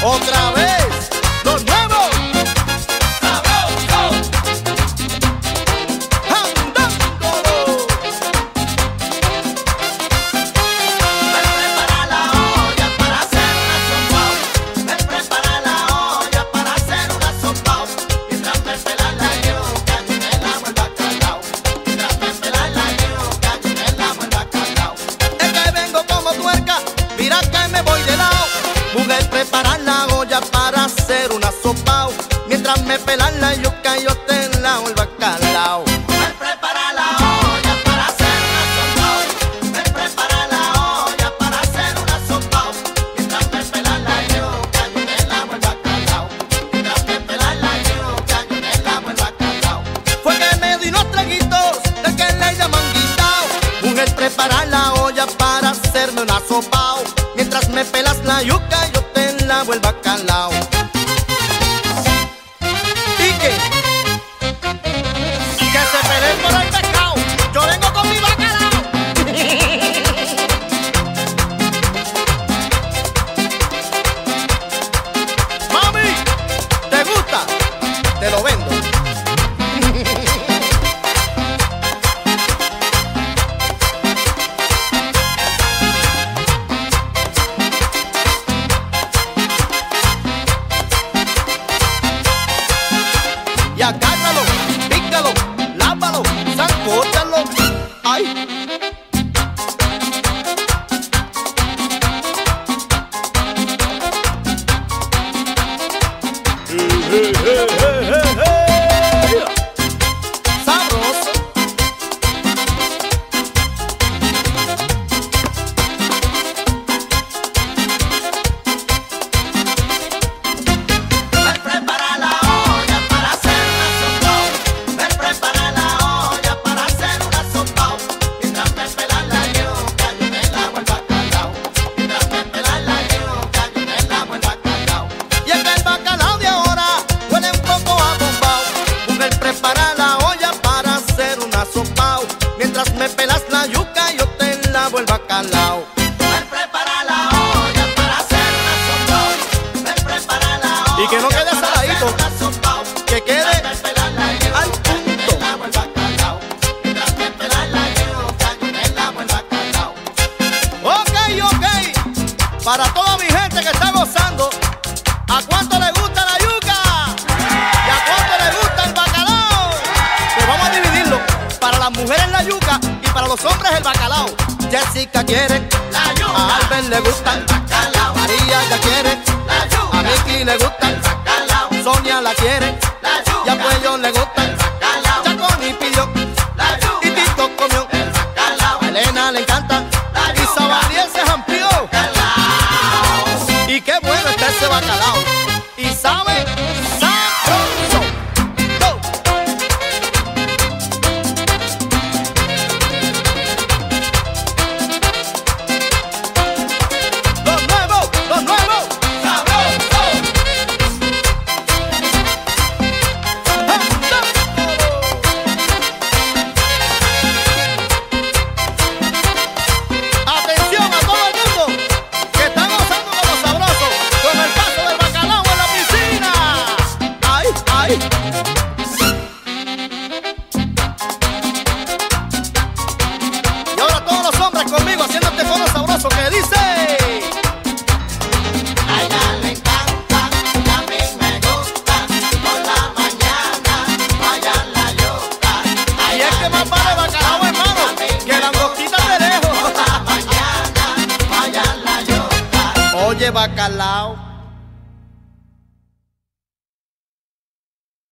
Otra vez, los nuevos. ¡Sabroso! ¡Andándolo! Me prepara la olla para hacer una sopa. Me prepara la olla para hacer una sopa. Mientras me pela la yuca, yo me lavo el bacalao. Mientras me pela la yuca, yo me lavo el bacalao. Es que vengo como tuerca, mira que me voy de lado. Mujer, prepara la olla para hacer una sopa. Mientras me pelan la yuca, yo te lavo el bacalao. Me prepara la olla para hacer una sopa. Me prepara la olla para hacer una sopa. Mientras me pela la yuca, yo me lavo el bacalao. Mientras me pela la yuca, yo me lavo el bacalao. Fue que me di unos traguitos de que le llaman guindao. Mujer, prepara la olla para hacerme una sopa. Mientras me pelas la yuca, yo te lavo el bacalao. ¿Y qué? Que se peleen por el pescado. Yo vengo con mi bacalao. Mami, ¿te gusta? Te lo vendo. Y agárralo, pícalo, lávalo, sancóchalo. Ay. Sabroso. Me prepara la olla para hacer una sopa. Me prepara la olla para hacer una sopa. Mientras me pela la yuca, yo me lavo el bacalao. Mientras me pela la yuca, yo me lavo el bacalao. Y es que el bacalao de ahora huele un poco a bombao. Mujer, prepara la olla para hacer una sopa. Mientras me pelas la yuca, yo te lavo el bacalao. Me prepara la olla para hacer una sopa. Me prepara la olla Y que no quede para hacer saladito, una sopa. que quede Me pela la yuca, al punto. yo me lavo el bacalao. Mientras me pela la yuca, yo me lavo el bacalao. Ok, ok. Para toda mi gente que está gozando, ¿a cuánto le gusta la yuca? ¿Y a cuánto le gusta el bacalao? Pues vamos a dividirlo. Para las mujeres la yuca y para los hombres el bacalao. Jessica quiere, La yuca, a Albert le gusta, el bacalao. María ya quiere, La yuca, a Miki le gusta, el bacalao. Sonia la quiere, La yuca, y a Puello le gusta, el bacalao. Chaconi pidió La yuca, y Tito comió, el bacalao. a Elena le encanta y Sabaniel se amplió. Y qué bueno está ese bacalao. Y sabe sabroso. Go. Los nuevos, los nuevos. Sabroso. Atención a todo el mundo que está gozando como sabroso con el paso del bacalao en la piscina. Ay, ay. Y ahora todos los hombres conmigo haciendo este fondo sabroso que dice. A ella le encanta y a mí me gusta. Por la mañana vaya la yuca. Y es que más vale bacalao, hermano, que langostitas de lejos. Por la mañana vaya la yuca. Oye, bacalao,